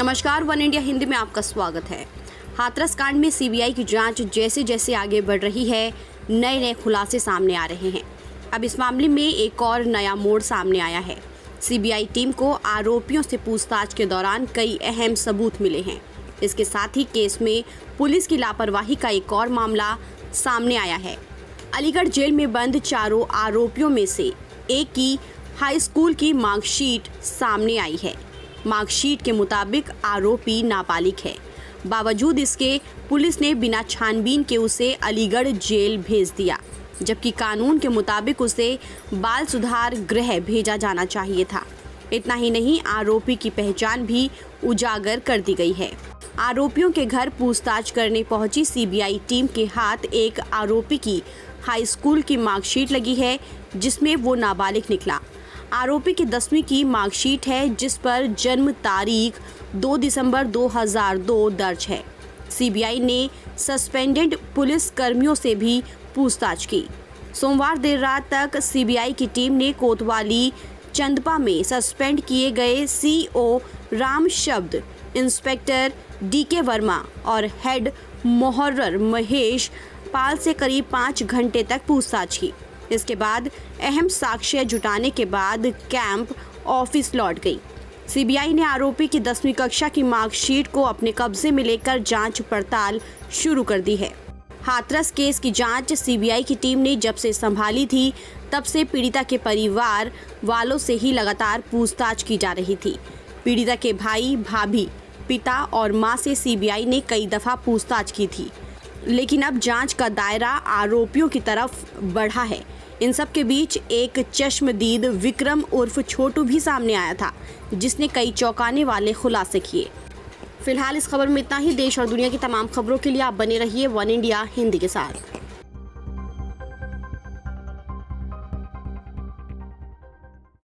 नमस्कार, one India Hindi में आपका स्वागत है। हाथरस कांड में सीबीआई की जांच जैसे जैसे आगे बढ़ रही है, नए नए खुलासे सामने आ रहे हैं। अब इस मामले में एक और नया मोड़ सामने आया है। सीबीआई टीम को आरोपियों से पूछताछ के दौरान कई अहम सबूत मिले हैं। इसके साथ ही केस में पुलिस की लापरवाही का एक और मामला सामने आया है। अलीगढ़ जेल में बंद चारों आरोपियों में से एक की हाई स्कूल की मार्कशीट सामने आई है। मार्कशीट के मुताबिक आरोपी नाबालिग है। बावजूद इसके पुलिस ने बिना छानबीन के उसे अलीगढ़ जेल भेज दिया, जबकि कानून के मुताबिक उसे बाल सुधार गृह भेजा जाना चाहिए था। इतना ही नहीं, आरोपी की पहचान भी उजागर कर दी गई है। आरोपियों के घर पूछताछ करने पहुंची सीबीआई टीम के हाथ एक आरोपी की हाई स्कूल की मार्कशीट लगी है, जिसमें वो नाबालिग निकला। आरोपी की 10वीं की मार्कशीट है, जिस पर जन्म तारीख 2 दिसंबर 2002 दर्ज है। सीबीआई ने सस्पेंडेड पुलिस कर्मियों से भी पूछताछ की। सोमवार देर रात तक सीबीआई की टीम ने कोतवाली चंदपा में सस्पेंड किए गए सीओ राम शब्द, इंस्पेक्टर डीके वर्मा और हेड मोहर्रर महेश पाल से करीब 5 घंटे तक पूछताछ की। इसके बाद अहम साक्ष्य जुटाने के बाद कैंप ऑफिस लौट गई। सीबीआई ने आरोपी की 10वीं कक्षा की मार्कशीट को अपने कब्जे में लेकर जांच पड़ताल शुरू कर दी है। हाथरस केस की जांच सीबीआई की टीम ने जब से संभाली थी, तब से पीड़िता के परिवार वालों से ही लगातार पूछताछ की जा रही थी। पीड़िता के भाई, भाभी, पिता और मां से सीबीआई ने कई दफा पूछताछ की थी, लेकिन अब जांच का दायरा आरोपियों की तरफ बढ़ा है। इन सब के बीच एक चश्मदीद विक्रम उर्फ छोटू भी सामने आया था, जिसने कई चौंकाने वाले खुलासे किए। फिलहाल इस खबर में इतना ही। देश और दुनिया की तमाम खबरों के लिए आप बने रहिए वन इंडिया हिंदी के साथ।